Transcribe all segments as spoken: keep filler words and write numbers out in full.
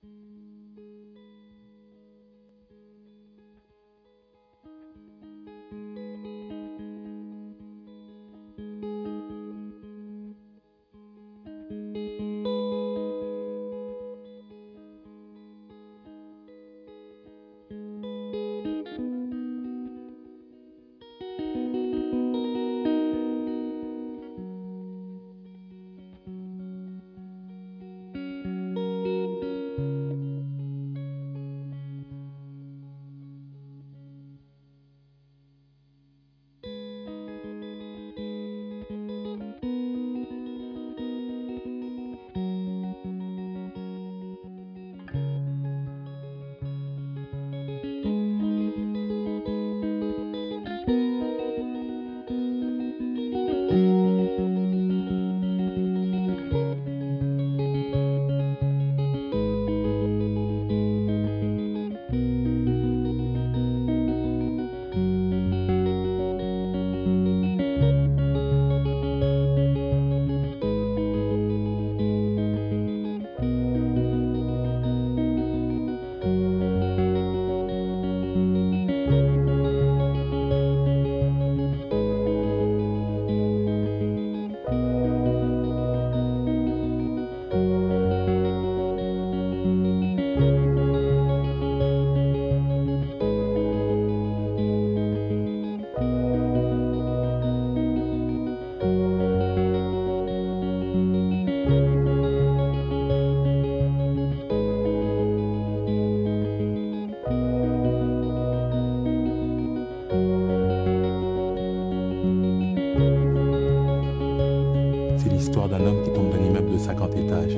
C'est l'histoire d'un homme qui tombe d'un immeuble de cinquante étages.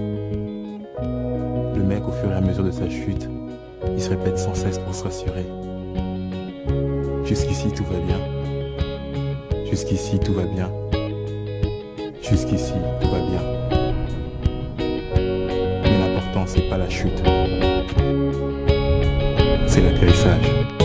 Le mec, au fur et à mesure de sa chute, il se répète sans cesse pour se rassurer. Jusqu'ici, tout va bien. Jusqu'ici, tout va bien. Jusqu'ici, tout va bien. Mais l'important, c'est pas la chute. C'est l'atterrissage.